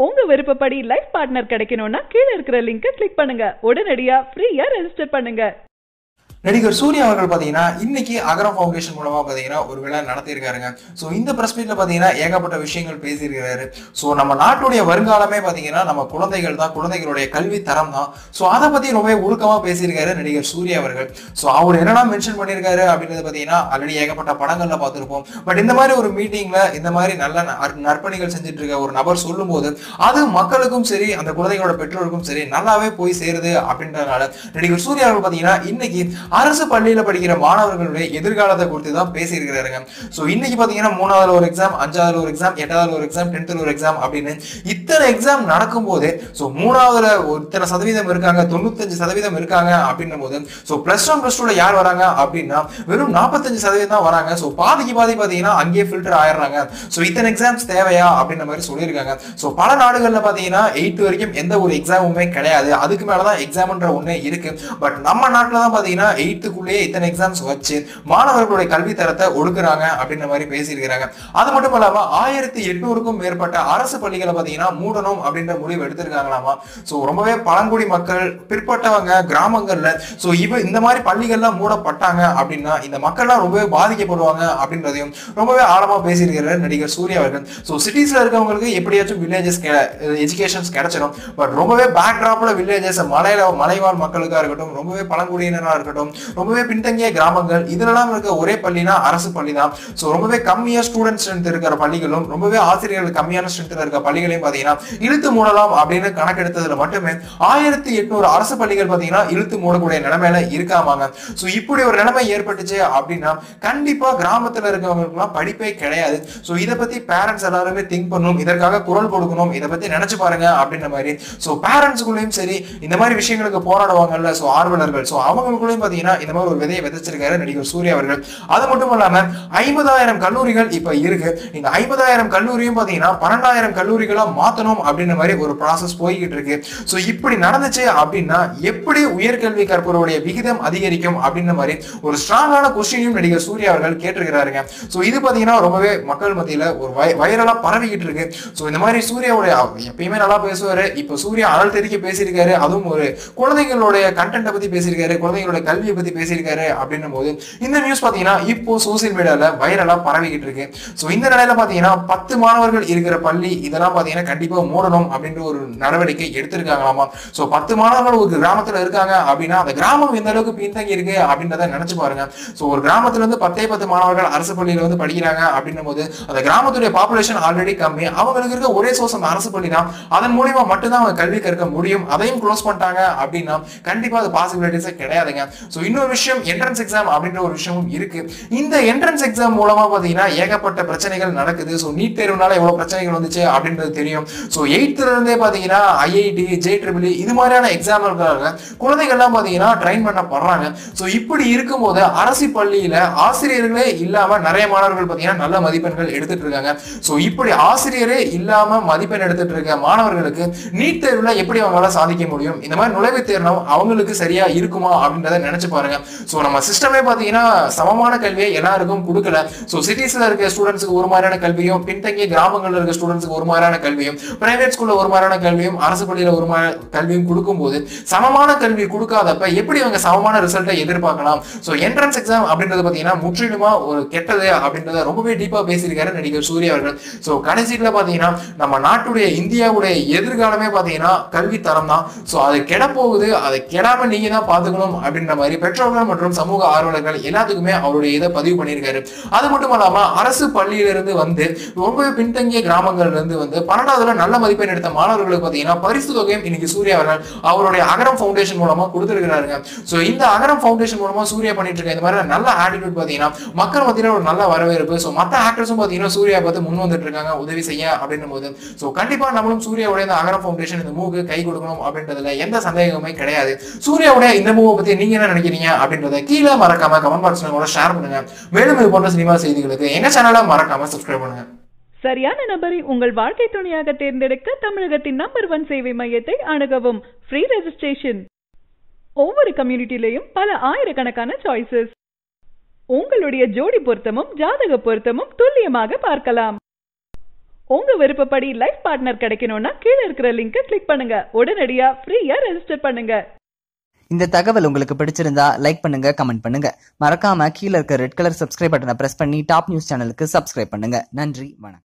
உங்க விருப்பப்படி life partner கிடைக்கணும்னா கீழ இருக்கிற லிங்கை கிளிக் பண்ணுங்க. உடனடியா ஃப்ரீயா ரெஜிஸ்டர் பண்ணுங்க. நடிகர் சூர்யா அவர்கள் பாத்தீங்கன்னா இன்னைக்கு அகரம் ஃபவுண்டேஷன் மூலமா பாத்தீங்கன்னா ஒரு விழா நடத்தியிருக்காருங்க. ஸோ இந்த பிரஸ் மீட்ல பாத்தீங்கன்னா ஏகப்பட்ட விஷயங்கள் பேசியிருக்கிறாரு. ஸோ நம்ம நாட்டுடைய வருங்காலமே பாத்தீங்கன்னா நம்ம குழந்தைகள் தான், குழந்தைகளுடைய கல்வி தரம் தான். ஸோ அதை பத்தி ரொம்ப உருக்கமா பேசியிருக்காரு நடிகர் சூர்யா அவர்கள். ஸோ அவர் என்னெல்லாம் மென்ஷன் பண்ணியிருக்காரு அப்படின்றது பாத்தீங்கன்னா ஆல்ரெடி ஏகப்பட்ட படங்கள்ல பார்த்திருப்போம். பட் இந்த மாதிரி ஒரு மீட்டிங்ல இந்த மாதிரி நல்ல நற்பணிகள் செஞ்சுட்டு இருக்க ஒரு நபர் சொல்லும் போது அது மக்களுக்கும் சரி அந்த குழந்தைகளோட பெற்றோருக்கும் சரி நல்லாவே போய் சேருது அப்படின்றதுனால நடிகர் சூர்யா அவர்கள் பாத்தீங்கன்னா இன்னைக்கு அரசு பள்ளியில படிக்கிற மாணவர்களுடைய எதிர்காலத்தை குறித்து தான் பேசியிருக்கிறாருங்க. ஸோ இன்னைக்கு பாத்தீங்கன்னா 3வது ஒரு எக்ஸாம், 5வது ஒரு எக்ஸாம், 8வது ஒரு எக்ஸாம், 10th ஒரு எக்ஸாம் அப்படின்னு இத்தனை எக்ஸாம் நடக்கும் போது ஸோ 3வதுல இத்தனை சதவீதம் இருக்காங்க, 95% இருக்காங்க அப்படின்னும் போது ஸோ +1 +2ல யார் வராங்க அப்படின்னா வெறும் 45% தான் வராங்க. ஸோ பாதிக்கு பாதி பாத்தீங்கன்னா அங்கேயே ஃபில்டர் ஆயிடுறாங்க. ஸோ இத்தனை எக்ஸாம்ஸ் தேவையா அப்படின்ற மாதிரி சொல்லியிருக்காங்க. ஸோ பல நாடுகள்ல பாத்தீங்கன்னா 8th வரைக்கும் எந்த ஒரு எக்ஸாமுமே கிடையாது, அதுக்கு மேலதான் எக்ஸாம்ன்ற ஒண்ணு இருக்கு. பட் நம்ம நாட்டுல தான் பாத்தீங்கன்னா 8th இத்தனை எக்ஸாம்ஸ் வச்சு மாணவர்களுடைய கல்வி தரத்தை ஒடுக்குறாங்க அப்படின்ற மாதிரி பேசியிருக்கிறாங்க. அது மட்டும் இல்லாம 1800க்கும் மேற்பட்ட அரசு பள்ளிகளை பாத்தீங்கன்னா மூடணும் அப்படின்ற முடிவு எடுத்திருக்காங்களாமா. சோ ரொம்பவே பழங்குடி மக்கள், பிற்பட்டவங்க, கிராமங்கள்ல சோ இந்த மாதிரி பள்ளிகள்லாம் மூடப்பட்டாங்க அப்படின்னா இந்த மக்கள்லாம் ரொம்பவே பாதிக்கப்படுவாங்க அப்படின்றதையும் ரொம்பவே ஆழமா பேசியிருக்கிறார் நடிகர் சூர்யா அவர்கள். சோ சிட்டிஸ்ல இருக்கவங்களுக்கு எப்படியாச்சும் வில்லேஜஸ் எஜுகேஷன்ஸ் கிடைச்சிடும். பட் ரொம்பவே பேக்ராப்ல வில்லேஜஸ், மலைவாழ் மக்களுக்கா இருக்கட்டும், ரொம்பவே பழங்குடியினரா இருக்கட்டும், ரொம்பவே பின்தங்கிய கிராமங்கள், இதெல்லாம் இருக்க ஒரே பள்ளினா அரசு பள்ளி தான். சோ ரொம்பவே கம்மியா ஸ்டூடெண்ட் ஸ்ட்ரென்த் இருக்கிற பள்ளிகளும் ரொம்பவே ஆசிரியர்கள் கம்மியான ஸ்ட்ரென்த்ல இருக்க பள்ளிகளையும் பாத்தீங்கன்னா இழுத்து மூடலாம் அப்படின்னு கணக்கெடுத்ததுல மட்டுமே 1800 அரசு பள்ளிகள் பாத்தீங்கன்னா இழுத்து மூடக்கூடிய நிலைமையில இருக்காமாங்க. சோ இப்படி ஒரு நிலைமை ஏற்பட்டுச்சு அப்படின்னா கண்டிப்பா கிராமத்துல இருக்கவங்களுக்கு எல்லாம் படிப்பே கிடையாது. சோ இதை பத்தி பேரண்ட்ஸ் எல்லாருமே திங்க் பண்ணணும், இதற்காக குரல் கொடுக்கணும், இதை பத்தி நினைச்சு பாருங்க அப்படின்ற மாதிரி. சோ பேரண்ட்ஸ்குள்ளேயும் சரி இந்த மாதிரி விஷயங்களுக்கு போராடுவாங்கல்ல சோ ஆர்வலர்கள், சோ அவங்களுக்குள்ளேயும் பாத்தீங்கன்னா இந்த மாதிரி ஒரு விதையை விதைச்சிருக்காரு நடிகர் சூர்யா அவர்கள். அது மட்டும் இல்லாம 50,000 கல்லூரிகள் இப்ப இருக்கு. இந்த 50,000 கல்லூரியும் பாத்தீங்கன்னா 12,000 கல்லூரிகளா மாத்தணும் அப்படின்ற மாதிரி ஒரு ப்ராசஸ் போய்கிட்டு இருக்கு. சோ இப்படி நடந்துச்சு அப்படின்னா எப்படி உயர்கல்வி கற்பவருடைய விகிதம் அதிகரிக்கும் அப்படின்ற மாதிரி ஒரு ஸ்ட்ராங்கான கொஸ்டினையும் நடிகர் சூர்யா அவர்கள் கேட்டிருக்கிறாருங்க. சோ இது பாத்தீங்கன்னா ரொம்பவே மக்கள் மத்தியில ஒரு வைரலா பரவிக்கிட்டு இருக்கு. சோ இந்த மாதிரி சூர்யாவுடைய எப்பயுமே நல்லா பேசுவாரு, இப்ப சூர்யா அனல் தெரிக்க பேசியிருக்காரு, அதுவும் ஒரு குழந்தைகளுடைய கண்டென்ட்டை பத்தி பேசியிருக்காரு, குழந்தைகளுடைய கல்வியை பத்தி பேசியிருக்காரு அப்படின்னும் போது இந்த நியூஸ் பாத்தீங்கன்னா இப்போ சோசியல் மீடியால வைரலா பரவிக்கிட்டு இருக்கு. சோ இந்த நிலையில பாத்தீங்கன்னா 10 மாணவர்கள் இருக்கிற பள்ளி இதெல்லாம் பாத்தீங்கன்னா கண்டிப்பா மூடணும் அப்படின்ற ஒரு நடவடிக்கை எடுத்திருக்காங்களாமா. சோ 10 மாணவர்கள் ஒரு கிராமத்துல இருக்காங்க அப்படின்னா அந்த கிராமம் எந்த அளவுக்கு பின்தங்கி இருக்கு அப்படின்றத நினைச்சு பாருங்க. சோ ஒரு கிராமத்துல இருந்து 10 மாணவர்கள் அரசு பள்ளியில வந்து படிக்கிறாங்க அப்படின்னும் போது அந்த கிராமத்துடைய பாப்புலேஷன் ஆல்ரெடி கம்மி, அவங்களுக்கு இருக்க ஒரே சோர்ஸ் அந்த அரசு பள்ளி தான், அதன் மூலியமா மட்டும்தான் அவங்க கல்வி கற்க முடியும். அதையும் க்ளோஸ் பண்ணிட்டாங்க அப்படின்னா கண்டிப்பா அது பாசிபிலிட்டிஸே கிடையாதுங்க. சோ இன்னொரு விஷயம் என்ட்ரன்ஸ் எக்ஸாம் அப்படின்ற ஒரு விஷயமும் இருக்கு. இந்த என்ட்ரன்ஸ் எக்ஸாம் மூலமா பாத்தீங்கன்னா ஏகப்பட்ட பிரச்சனைகள் நடக்குது. சோ நீட் தேர்வுனால எவ்வளவு பிரச்சனைகள் வந்துச்சு அப்படின்றது தெரியும். சோ 8th இருந்தே பாத்தீங்கன்னா ஐஐடி, JEE இது மாதிரியான எக்ஸாம்களுக்காக குழந்தைகள்லாம் பாத்தீங்கன்னா ட்ரெயின் பண்ணப்படுறாங்க. சோ இப்படி இருக்கும்போது அரசு பள்ளியில ஆசிரியர்களே இல்லாம நிறைய மாணவர்கள் பாத்தீங்கன்னா நல்ல மதிப்பெண்கள் எடுத்துட்டு இருக்காங்க. சோ இப்படி ஆசிரியரே இல்லாம மதிப்பெண் எடுத்துட்டு இருக்க மாணவர்களுக்கு நீட் தேர்வுல எப்படி அவங்களால சாதிக்க முடியும்? இந்த மாதிரி நுழைவுத் தேர்வு அவங்களுக்கு சரியா இருக்குமா அப்படின்றத நினைச்சு பாருங்க. சோ நம்ம சிஸ்டமே பாத்தீங்கன்னா சமமான கல்வியை எல்லாருக்கும் கொடுக்கல. சோ சிட்டிஸ்ல இருக்க ஸ்டூடெண்ட்ஸ்க்கு ஒரு மாதிரியான கல்வியும், பின்தங்கிய கிராமங்கள்ல இருக்க ஸ்டூடெண்ட்ஸ்க்கு ஒரு மாதிரியான கல்வியும், பிரைவேட் ஸ்கூல்ல ஒரு மாதிரியான கல்வியும், அரசு பள்ளியில ஒரு மாதிரி கல்வியும் கொடுக்கும்போது சமமான கல்வி கொடுக்காதப்ப எப்படி அவங்க சமமான ரிசல்ட்டை எதிர்பார்க்கலாம்? சோ என்ட்ரன்ஸ் எக்ஸாம் அப்படின்றது பாத்தீங்கன்னா முற்றிலுமா ஒரு கெட்டது அப்படின்றத ரொம்பவே டீப்பா பேசியிருக்காரு நடிகர் சூர்யா அவர்கள். சோ கடைசியில பாத்தீங்கன்னா நம்ம நாட்டுடைய இந்தியாவுடைய எதிர்காலமே பாத்தீங்கன்னா கல்வி தரம் தான். சோ அது கெட போகுது, அதை கெடாம நீங்க தான் பாத்துக்கணும் அப்படின்ற மாதிரி பெற்றோர்கள் மற்றும் சமூக ஆர்வலர்கள் எல்லாத்துக்குமே அவருடைய இதை பதிவு பண்ணியிருக்காரு. அது மட்டும் இல்லாம அரசு பள்ளியிலிருந்து வந்து ரொம்பவே பின்தங்கிய கிராமங்கள்ல இருந்து வந்து 12வதுல நல்ல மதிப்பெண் எடுத்த மாணவர்களுக்கு பாத்தீங்கன்னா பரிசு தொகையும் இன்னைக்கு சூர்யா அவர்கள் அவருடைய அகரம் ஃபவுண்டேஷன் மூலமா கொடுத்திருக்கிறாருங்க. சோ இந்த அகரம் ஃபவுண்டேஷன் மூலமா சூர்யா பண்ணிட்டு இருக்க இந்த மாதிரி நல்ல ஆட்டிடியூட் பாத்தீங்கன்னா மக்கள் மத்தியில ஒரு நல்ல வரவேற்பு. சோ மத்த ஆக்டர்ஸும் பாத்தீங்கன்னா சூர்யா பார்த்து முன் வந்துட்டு இருக்காங்க உதவி செய்ய அப்படின்னும் போது சோ கண்டிப்பா நம்மளும் சூர்யாவுடைய இந்த அகரம் ஃபவுண்டேஷன் இந்த மூவுக்கு கை கொடுக்கணும் அப்படின்றதுல எந்த சந்தேகமே கிடையாது. சூர்யாவுடைய இந்த மூவை பத்தி நீங்க என்ன நினைக்கிறீங்க அப்படின்றத கீழே மறக்காம கமெண்ட் பாக்ஸ்ல கூட ஷேர் பண்ணுங்க. மேலும் இது போன்ற சினிமா செய்திகளுக்கு எங்க சேனலை மறக்காம சப்ஸ்கிரைப் பண்ணுங்க. சரியான நபரை உங்கள் வாழ்க்கை துணையாக தேர்ந்தெடுக்க தமிழகத்தின் நம்பர் 1 சேவை மையத்தை அணுகவும். Free registration. ஒவ்வொரு கம்யூனிட்டிலையும் பல ஆயிரக்கணக்கான சாய்ஸஸ். உங்களுடைய ஜோடி பொருத்தமும் ஜாதக பொருத்தமும் துல்லியமாக பார்க்கலாம். உங்க விருப்பப்படி லைஃப் பார்ட்னர் கிடைக்கணும்னா கீழ இருக்கிற லிங்கை கிளிக் பண்ணுங்க. உடனடியா ஃப்ரீயா ரெஜிஸ்டர் பண்ணுங்க. இந்த தகவல் உங்களுக்கு பிடிச்சிருந்தா லைக் பண்ணுங்க, கமெண்ட் பண்ணுங்க. மறக்காம கீழ இருக்க ரெட் கலர் சப்ஸ்கிரைப் பட்டனை பிரஸ் பண்ணி டாப் நியூஸ் சேனலுக்கு சப்ஸ்கிரைப் பண்ணுங்க. நன்றி, வணக்கம்.